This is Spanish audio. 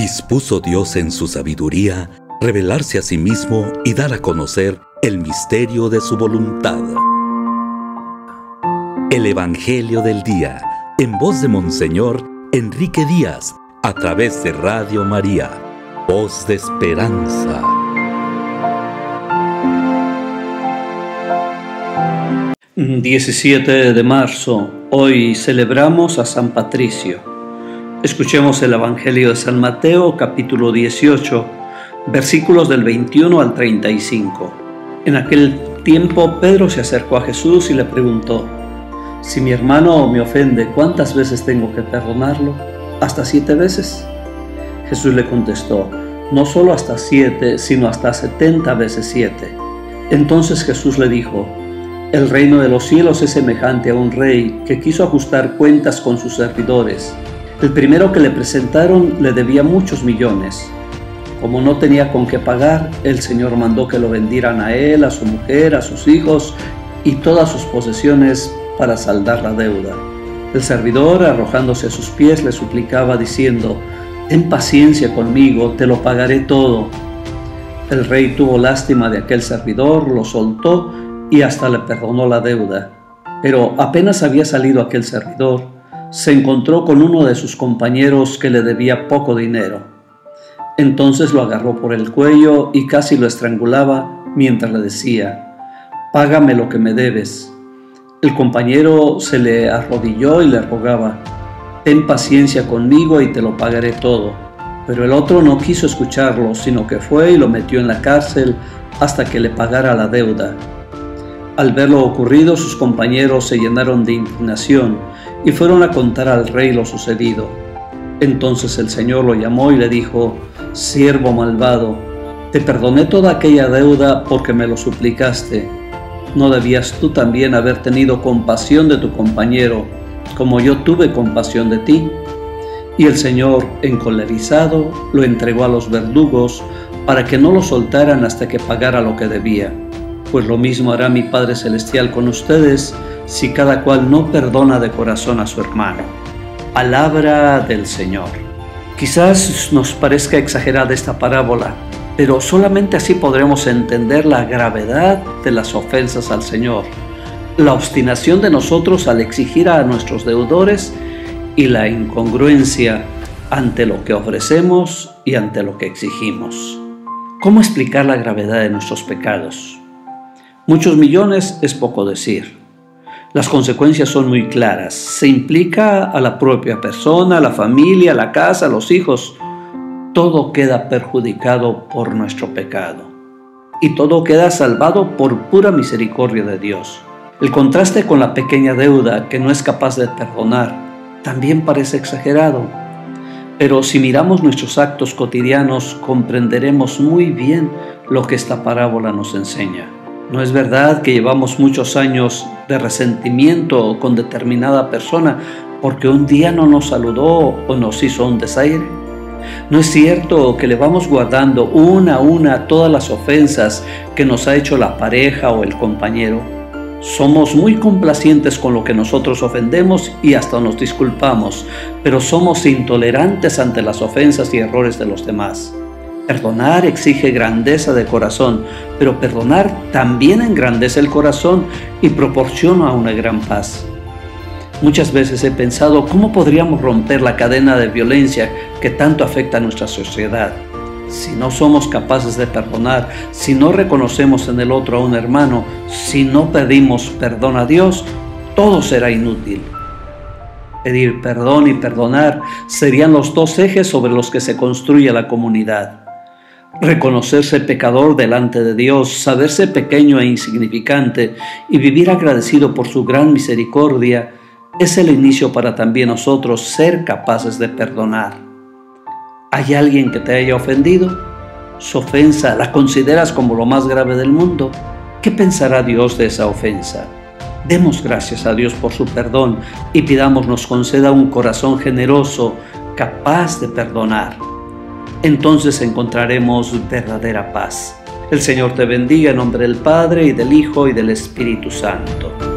Dispuso Dios en su sabiduría revelarse a sí mismo y dar a conocer el misterio de su voluntad. El Evangelio del Día, en voz de Monseñor Enrique Díaz, a través de Radio María, Voz de Esperanza. El 17 de marzo, hoy celebramos a San Patricio. Escuchemos el Evangelio de San Mateo, capítulo 18, versículos del 21 al 35. En aquel tiempo Pedro se acercó a Jesús y le preguntó: «Si mi hermano me ofende, ¿cuántas veces tengo que perdonarlo? ¿Hasta 7 veces?» Jesús le contestó: «No solo hasta 7, sino hasta 70 veces 7. Entonces Jesús le dijo: «El reino de los cielos es semejante a un rey que quiso ajustar cuentas con sus servidores. El primero que le presentaron le debía muchos millones. Como no tenía con qué pagar, el Señor mandó que lo vendieran a él, a su mujer, a sus hijos y todas sus posesiones para saldar la deuda. El servidor, arrojándose a sus pies, le suplicaba diciendo: «Ten paciencia conmigo, te lo pagaré todo». El rey tuvo lástima de aquel servidor, lo soltó y hasta le perdonó la deuda. Pero apenas había salido aquel servidor, se encontró con uno de sus compañeros que le debía poco dinero. Entonces lo agarró por el cuello y casi lo estrangulaba mientras le decía: «Págame lo que me debes». El compañero se le arrodilló y le rogaba: «Ten paciencia conmigo y te lo pagaré todo». Pero el otro no quiso escucharlo, sino que fue y lo metió en la cárcel hasta que le pagara la deuda. Al ver lo ocurrido, sus compañeros se llenaron de indignación y fueron a contar al rey lo sucedido. Entonces el Señor lo llamó y le dijo: «Siervo malvado, te perdoné toda aquella deuda porque me lo suplicaste. ¿No debías tú también haber tenido compasión de tu compañero, como yo tuve compasión de ti?» Y el Señor, encolerizado, lo entregó a los verdugos para que no lo soltaran hasta que pagara lo que debía. Pues lo mismo hará mi Padre Celestial con ustedes si cada cual no perdona de corazón a su hermano». Palabra del Señor. Quizás nos parezca exagerada esta parábola, pero solamente así podremos entender la gravedad de las ofensas al Señor, la obstinación de nosotros al exigir a nuestros deudores y la incongruencia ante lo que ofrecemos y ante lo que exigimos. ¿Cómo explicar la gravedad de nuestros pecados? Muchos millones es poco decir. Las consecuencias son muy claras. Se implica a la propia persona, a la familia, a la casa, a los hijos. Todo queda perjudicado por nuestro pecado. Y todo queda salvado por pura misericordia de Dios. El contraste con la pequeña deuda que no es capaz de perdonar también parece exagerado. Pero si miramos nuestros actos cotidianos, comprenderemos muy bien lo que esta parábola nos enseña. ¿No es verdad que llevamos muchos años de resentimiento con determinada persona porque un día no nos saludó o nos hizo un desaire? ¿No es cierto que le vamos guardando una a una todas las ofensas que nos ha hecho la pareja o el compañero? Somos muy complacientes con lo que nosotros ofendemos y hasta nos disculpamos, pero somos intolerantes ante las ofensas y errores de los demás. Perdonar exige grandeza de corazón, pero perdonar también engrandece el corazón y proporciona una gran paz. Muchas veces he pensado cómo podríamos romper la cadena de violencia que tanto afecta a nuestra sociedad. Si no somos capaces de perdonar, si no reconocemos en el otro a un hermano, si no pedimos perdón a Dios, todo será inútil. Pedir perdón y perdonar serían los dos ejes sobre los que se construye la comunidad. Reconocerse pecador delante de Dios, saberse pequeño e insignificante y vivir agradecido por su gran misericordia es el inicio para también nosotros ser capaces de perdonar. ¿Hay alguien que te haya ofendido? ¿Su ofensa la consideras como lo más grave del mundo? ¿Qué pensará Dios de esa ofensa? Demos gracias a Dios por su perdón y pidamos nos conceda un corazón generoso, capaz de perdonar. Entonces encontraremos verdadera paz. El Señor te bendiga en nombre del Padre, y del Hijo, y del Espíritu Santo.